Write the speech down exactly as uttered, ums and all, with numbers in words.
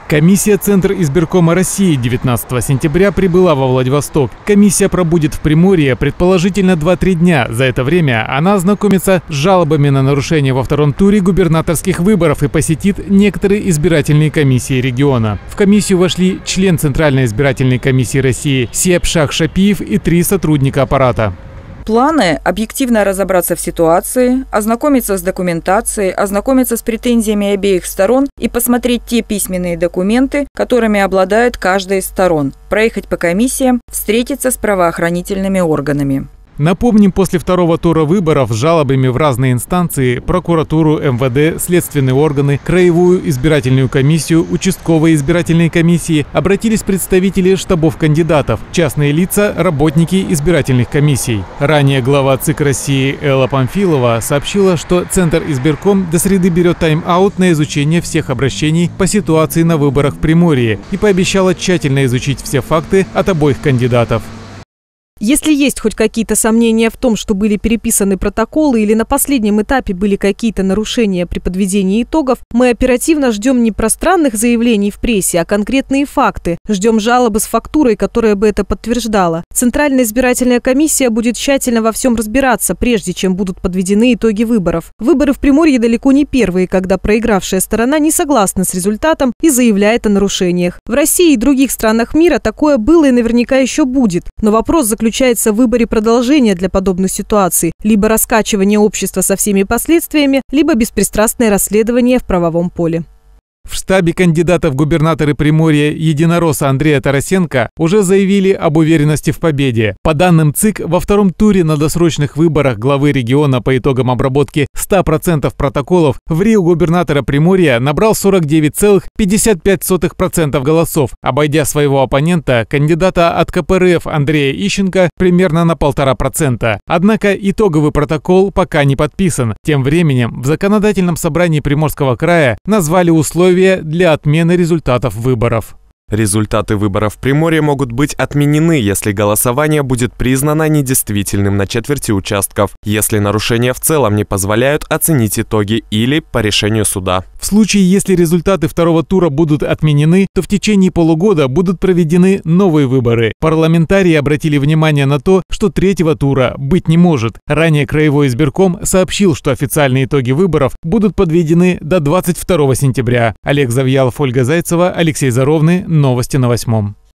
Комиссия Центр избиркома России девятнадцатого сентября прибыла во Владивосток. Комиссия пробудет в Приморье предположительно два-три дня. За это время она ознакомится с жалобами на нарушения во втором туре губернаторских выборов и посетит некоторые избирательные комиссии региона. В комиссию вошли член Центральной избирательной комиссии России Сиепшах Шапиев и три сотрудника аппарата. Планы – объективно разобраться в ситуации, ознакомиться с документацией, ознакомиться с претензиями обеих сторон и посмотреть те письменные документы, которыми обладает каждая из сторон, проехать по комиссиям, встретиться с правоохранительными органами. Напомним, после второго тура выборов с жалобами в разные инстанции, прокуратуру, эм вэ дэ, следственные органы, краевую избирательную комиссию, участковые избирательные комиссии, обратились представители штабов кандидатов, частные лица, работники избирательных комиссий. Ранее глава ЦИК России Элла Памфилова сообщила, что Центр избирком до среды берет тайм-аут на изучение всех обращений по ситуации на выборах в Приморье и пообещала тщательно изучить все факты от обоих кандидатов. Если есть хоть какие-то сомнения в том, что были переписаны протоколы или на последнем этапе были какие-то нарушения при подведении итогов, мы оперативно ждем не пространных заявлений в прессе, а конкретные факты. Ждем жалобы с фактурой, которая бы это подтверждала. Центральная избирательная комиссия будет тщательно во всем разбираться, прежде чем будут подведены итоги выборов. Выборы в Приморье далеко не первые, когда проигравшая сторона не согласна с результатом и заявляет о нарушениях. В России и других странах мира такое было и наверняка еще будет. Но вопрос заключается в выборе продолжения для подобных ситуаций, либо раскачивание общества со всеми последствиями, либо беспристрастное расследование в правовом поле. В штабе кандидата в губернаторы Приморья единоросса Андрея Тарасенко уже заявили об уверенности в победе. По данным ЦИК, во втором туре на досрочных выборах главы региона по итогам обработки ста процентов протоколов в РИО губернатора Приморья набрал сорок девять целых пятьдесят пять сотых процента голосов, обойдя своего оппонента, кандидата от ка пэ эр эф Андрея Ищенко, примерно на полтора процента. Однако итоговый протокол пока не подписан. Тем временем в законодательном собрании Приморского края назвали условия для отмены результатов выборов. Результаты выборов в Приморье могут быть отменены, если голосование будет признано недействительным на четверти участков, если нарушения в целом не позволяют оценить итоги или по решению суда. В случае, если результаты второго тура будут отменены, то в течение полугода будут проведены новые выборы. Парламентарии обратили внимание на то, что третьего тура быть не может. Ранее Краевой избирком сообщил, что официальные итоги выборов будут подведены до двадцать второго сентября. Олег Завьялов, Ольга Зайцева, Алексей Заровный. Новости на восьмом.